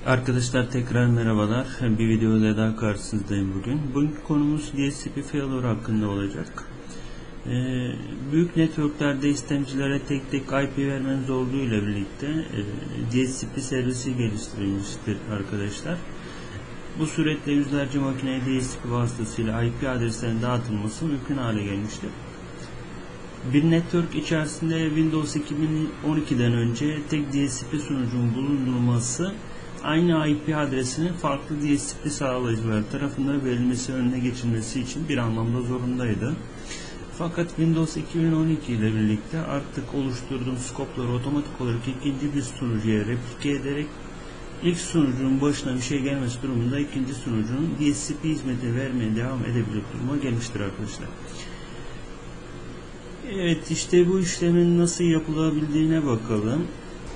Arkadaşlar tekrar merhabalar. Bir videoda daha karşınızdayım bugün. Bugünkü konumuz DHCP failure hakkında olacak. Büyük networklerde istemcilere tek tek IP vermenin zorluğuyla birlikte DHCP servisi geliştirilmiştir arkadaşlar. Bu suretle yüzlerce makineye DHCP vasıtasıyla IP adreslerinin dağıtılması mümkün hale gelmiştir. Bir network içerisinde Windows 2012'den önce tek DHCP sunucunun bulundurulması aynı IP adresinin farklı DHCP sağlayıcılar tarafından verilmesi önüne geçilmesi için bir anlamda zorundaydı. Fakat Windows 2012 ile birlikte artık oluşturduğum skopları otomatik olarak ikinci bir sunucuya replike ederek ilk sunucunun başına bir şey gelmesi durumunda ikinci sunucunun DHCP hizmeti vermeye devam edebilir duruma gelmiştir arkadaşlar. Evet, işte bu işlemin nasıl yapılabildiğine bakalım.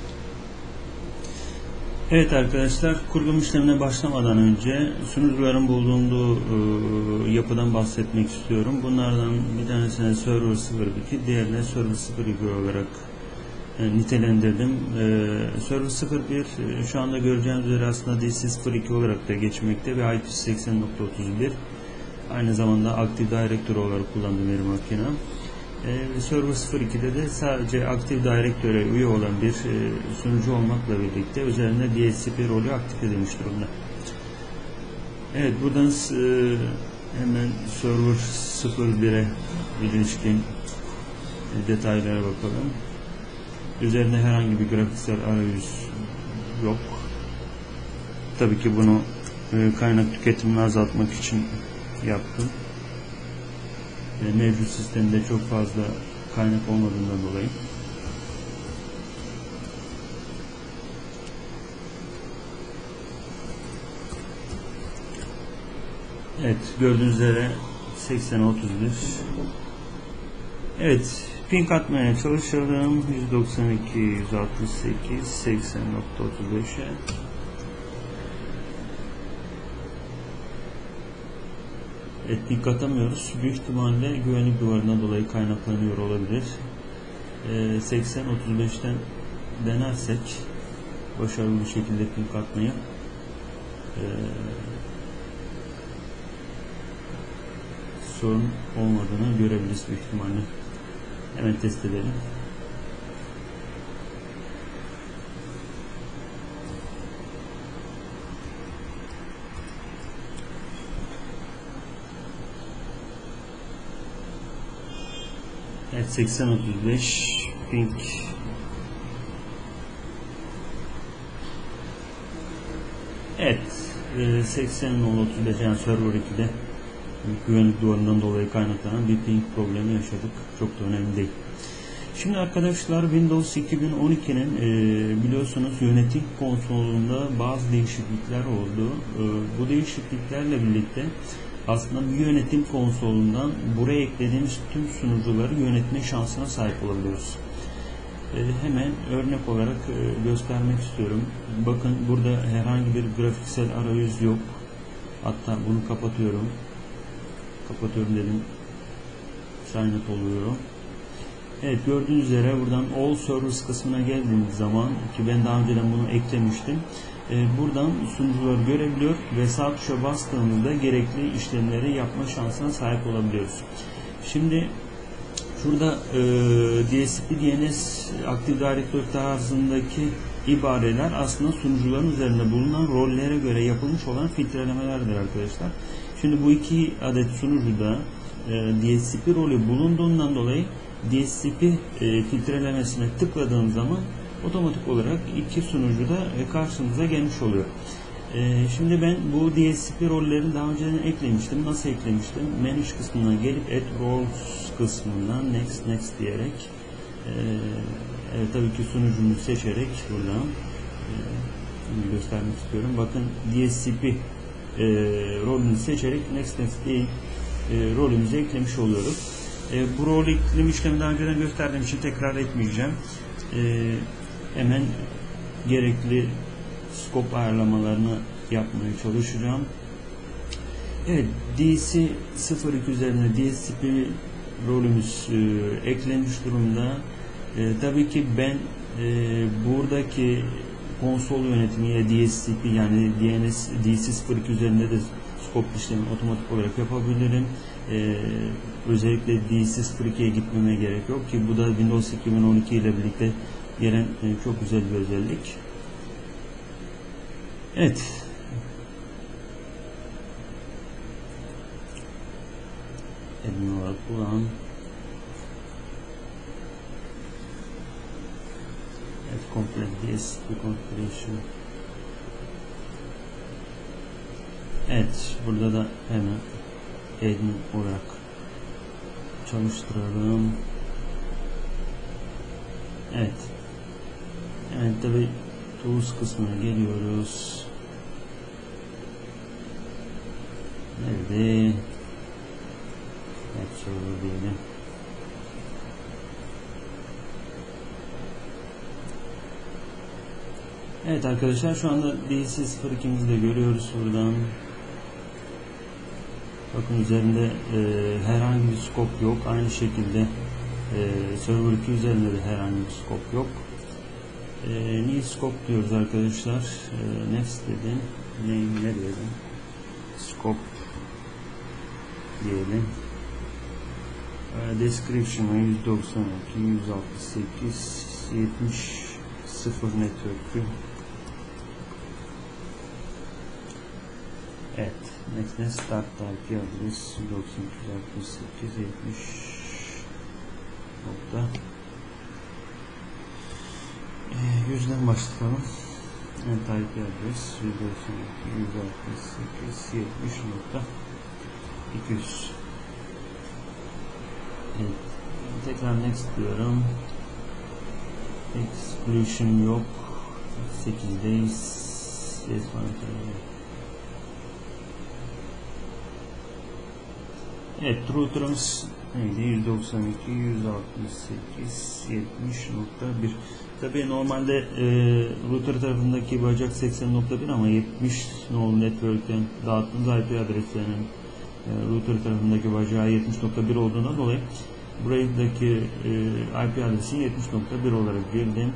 Evet arkadaşlar, kurulum işlemine başlamadan önce sunucuların bulunduğu yapıdan bahsetmek istiyorum. Bunlardan bir tanesine Server 02, diğerine Server 02 olarak nitelendirdim. Server 01 şu anda göreceğiniz üzere aslında DC02 olarak da geçmekte ve IP80.31 aynı zamanda Active Directory olarak kullandığım bir makine. Server 02'de de sadece Active Directory'e üye olan bir sunucu olmakla birlikte üzerinde DHCP rolü aktif edilmiş durumda. Evet, buradan hemen Server 01'e ilişkin detaylara bakalım. Üzerinde herhangi bir grafiksel arayüz yok. Tabii ki bunu kaynak tüketimini azaltmak için yaptım. Mevcut sistemde çok fazla kaynak olmadığından dolayı. Evet, gördüğünüz üzere 80-31. Evet, ping atmaya çalışalım. 192 168 80.35'e. Ping atamıyoruz. Büyük ihtimalle güvenlik duvarından dolayı kaynaklanıyor olabilir. 80-35'ten denersek başarılı bir şekilde ping atmayı sorun olmadığını görebiliriz büyük ihtimalle. Hemen test edelim. Evet, 80-35 ping. Evet, 80-35 yani Server 2'de güvenlik duvarından dolayı kaynaklanan bir ping problemi yaşadık. Çok da önemli değil. Şimdi arkadaşlar, Windows 2012'nin biliyorsunuz yönetim konsolunda bazı değişiklikler oldu. Bu değişikliklerle birlikte aslında bir yönetim konsolundan buraya eklediğimiz tüm sunucuları yönetme şansına sahip olabiliyoruz. Hemen örnek olarak göstermek istiyorum. Bakın, burada herhangi bir grafiksel arayüz yok. Hatta bunu kapatıyorum. Kapatıyorum dedim. Sign up oluyorum. Evet, gördüğünüz üzere buradan All Servers kısmına geldiğimiz zaman, ki ben daha önceden bunu eklemiştim, buradan sunucuları görebiliyor ve sağ tuşa bastığımızda gerekli işlemleri yapma şansına sahip olabiliyoruz. Şimdi şurada DHCP, DNS, Active Directory tarzındaki ibareler aslında sunucuların üzerinde bulunan rollere göre yapılmış olan filtrelemelerdir arkadaşlar. Şimdi bu iki adet sunucuda DHCP rolü bulunduğundan dolayı DHCP filtrelemesine tıkladığım zaman otomatik olarak iki sunucu da karşımıza gelmiş oluyor. Şimdi ben bu DHCP rollerini daha önceden eklemiştim. Nasıl eklemiştim? Menü kısmına gelip Add Roles kısmından Next diyerek tabii ki sunucumu seçerek buradan göstermek istiyorum. Bakın, DHCP rolünü seçerek Next diye rolümüze eklemiş oluyoruz. Bu rol ekleme işlemi daha önceden gösterdiğim için tekrar etmeyeceğim. Hemen gerekli scope ayarlamalarını yapmaya çalışacağım. Evet, DC02 üzerine DHCP rolümüz eklenmiş durumda. Tabii ki ben buradaki konsol yönetimi ya DSCP yani DNS DC02 üzerinde de scope işlemi otomatik olarak yapabilirim. Özellikle DC02'ye gitmeme gerek yok ki bu da Windows 2012 ile birlikte gelen çok güzel bir özellik. Evet. Admin olarak kullan. Evet, complete DSCP configuration. Evet, burada da hemen admin olarak çalıştıralım. Evet. Yani tabi tools kısmına geliyoruz. Nerede? Evet, şöyle diyelim. Evet arkadaşlar, şu anda DC02'mizi de görüyoruz buradan. Bakın üzerinde herhangi bir scope yok. Aynı şekilde server 2 üzerinde de herhangi bir scope yok. New scope diyoruz arkadaşlar. Next dedim. Ne diyelim? Scope diyelim. Description'a 192, 168, 70, 0 network'ü. Evet. Next start IP adres 192.168 70 nokta. Yüzden başlayalım. Evet, IP adres 192.168 70 nokta 200. Evet. Tekrar next diyorum. Exclusion yok. 8'deyiz. Yes, evet, router'ımız neydi? 192, 168, 70.1. Tabii normalde router tarafındaki bacak 80.1 ama 70 nolu network'ten dağıttığımız IP adreslerinin router tarafındaki bacağı 70.1 olduğundan dolayı buradaki IP adresini 70.1 olarak girdim.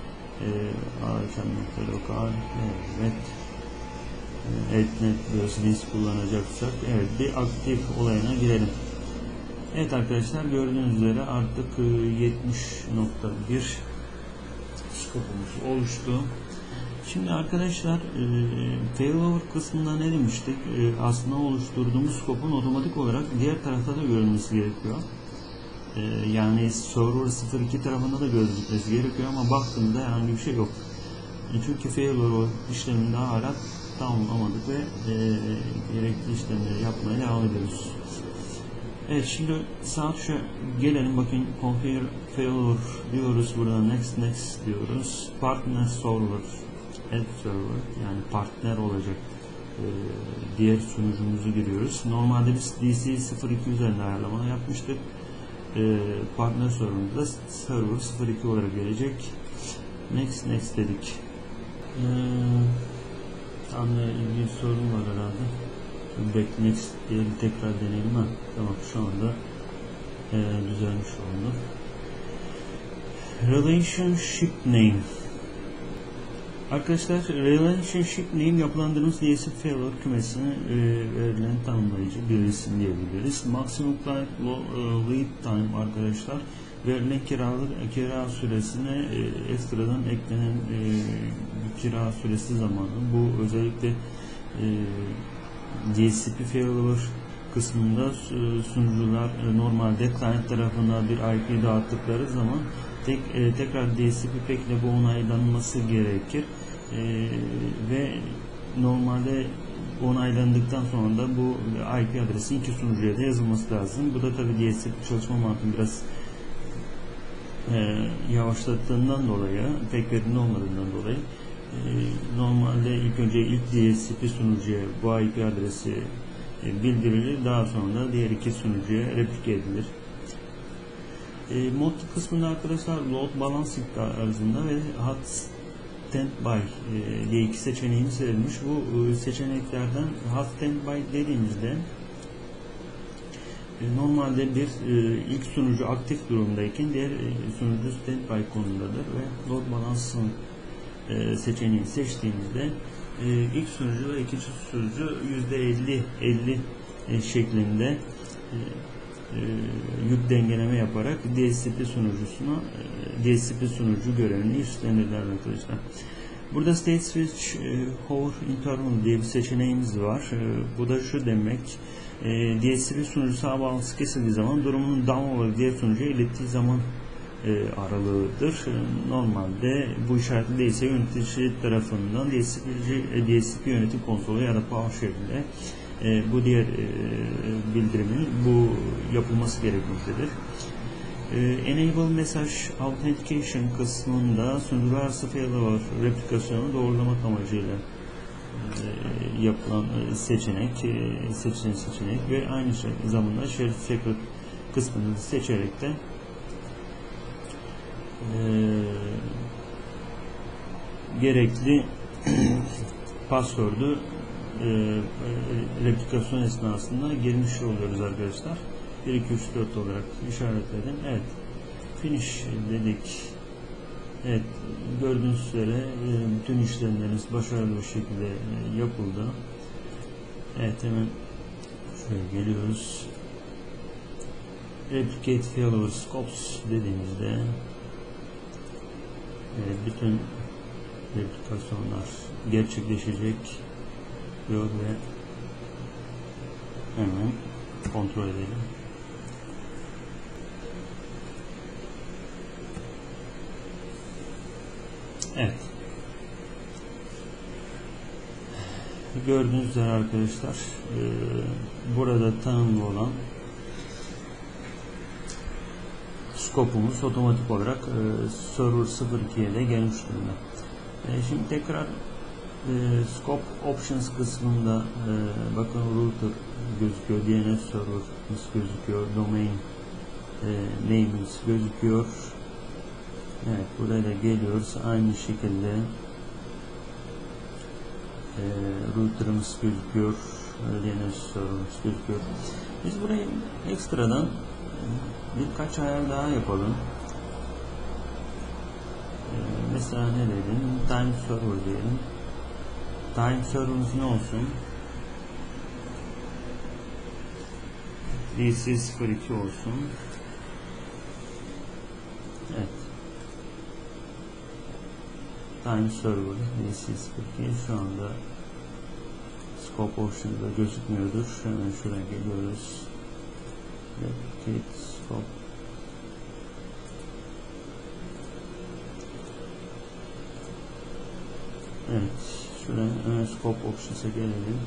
Lokal, evet. Etnet BIOS kullanacaksak, evet, bir aktif olayına girelim. Evet arkadaşlar, gördüğünüz üzere artık 70.1 skopumuz oluştu. Şimdi arkadaşlar, failover kısmında ne demiştik? Aslında oluşturduğumuz skopun otomatik olarak diğer tarafta da görülmesi gerekiyor. Yani server 02 tarafında da gözükmesi gerekiyor ama baktığımda herhangi bir şey yok. Çünkü failover işlemini daha hala tamamlamadık ve gerekli işlemleri yapmaya devam ediyoruz. Evet, şimdi sağ tuşa gelelim. Bakın configure failover diyoruz. Buradan next diyoruz. Partner server, add server, yani partner olacak diğer sunucumuzu giriyoruz. Normalde biz DC02 üzerinde ayarlama yapmıştık. Partner server'ımızda server 02 olarak gelecek. Next dedik. Anla ilgili sorun var herhalde. Back diye tekrar deneyelim. Tamam, şu anda düzelmiş oldu. Relationship name. Arkadaşlar, relationship name yapılandırdığımız DSCP failover kümesine verilen tanımlayıcı bir isim diyebiliriz. Maximum lead time arkadaşlar, verilen kira süresine ekstradan eklenen kira süresi zamanı. Bu özellikle DSCP failover kısmında sunucular normalde client tarafından bir IP dağıttıkları zaman tekrar DSCP pack ile bu onaylanması gerekir ve normalde onaylandıktan sonra da bu IP adresi iki sunucuya da yazılması lazım. Bu da tabi DSCP çalışma mantığını biraz yavaşlattığından dolayı, pek verimli olmadığından dolayı normalde ilk önce DSCP sunucuya bu IP adresi bildirilir, daha sonra diğer iki sunucuya replike edilir. Mod kısmında arkadaşlar load balancing tarzında ve hot standby diye iki seçeneğimiz verilmiş. Bu seçeneklerden hot standby dediğimizde normalde bir ilk sunucu aktif durumdayken diğer sunucu standby konumundadır ve load balancing seçeneği seçtiğimizde ilk sunucu ve ikinci sunucu %50-50 şeklinde yük dengeleme yaparak DHCP sunucusuna DHCP sunucu görevini üstlenirler arkadaşlar. Burada State Switch Hover Interval diye bir seçeneğimiz var. Bu da şu demek: DHCP sunucusu ağ bağlantısı kesildiği zaman durumunun down olarak diğer sunucuya ilettiği zaman aralığıdır. Normalde bu işaretli değilse yönetici tarafından DHCP yönetim konsolu ya da PowerShell'de bu diğer bildirimin bu yapılması gerekmektedir. Enable Message Authentication kısmında sunucular arası failover replikasyonu doğrulamak amacıyla yapılan seçenek ve aynı zamanda Share Secret kısmını seçerek de gerekli password'u replikasyon esnasında girmiş oluyoruz arkadaşlar. 1, 2, 3, 4 olarak işaretledim. Evet. Finish dedik. Evet. Gördüğünüz üzere bütün işlemlerimiz başarılı bir şekilde yapıldı. Evet, hemen şöyle geliyoruz. Replicate Failover Scopes dediğimizde bütün replikasyonlar gerçekleşecek diyor ve hemen kontrol edelim. Evet. Gördüğünüz üzere arkadaşlar burada tanımlı olan skopumuz otomatik olarak server 02'ye de gelmiş durumda. Şimdi tekrar scope options kısmında bakın router gözüküyor, DNS server'ımız gözüküyor, domain name'imiz gözüküyor. Evet, buraya da geliyoruz. Aynı şekilde router'ımız gözüküyor, DNS server'ımız gözüküyor. Biz burayı ekstradan birkaç ayar daha yapalım. Mesela ne dedim? Time server diyelim. Time server'ımız ne olsun? DC02 olsun. Evet. Time server DC02 şu anda scope option'da gözükmüyordur. Hemen şuraya geliyoruz. Replicate scope. Evet. Şuraya hemen scope options'a gelelim.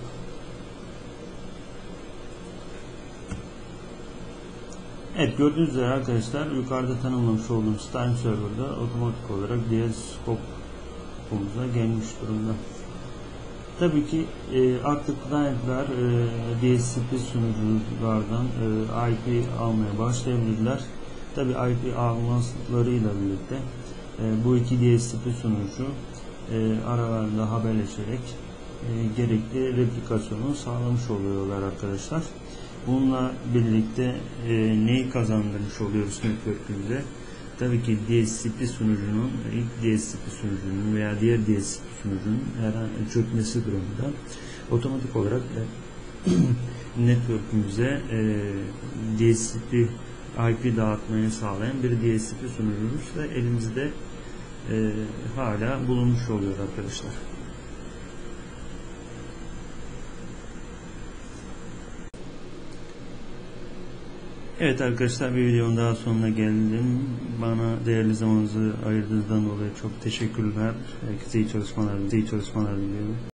Evet, gördüğünüz üzere arkadaşlar yukarıda tanımlamış olduğumuz time server'da otomatik olarak diğer scope'umuza gelmiş durumda. Tabii ki artık client'ler DHCP sunuculardan IP almaya başlayabilirler. Tabii IP almalarıyla birlikte bu iki DHCP sunucu aralarında haberleşerek gerekli replikasyonu sağlamış oluyorlar arkadaşlar. Bununla birlikte neyi kazandırmış oluyoruz network'ümüze? Tabii ki DHCP sunucunun, ilk DHCP sunucunun veya diğer DHCP sunucunun herhangi çökmesi durumunda otomatik olarak network'ümüze DHCP IP dağıtmayı sağlayan bir DHCP sunucumuz da elimizde hala bulunmuş oluyor arkadaşlar. Evet arkadaşlar, bir videonun daha sonuna geldim. Bana değerli zamanınızı ayırdığınızdan dolayı çok teşekkürler. Herkese iyi çalışmalar diliyorum.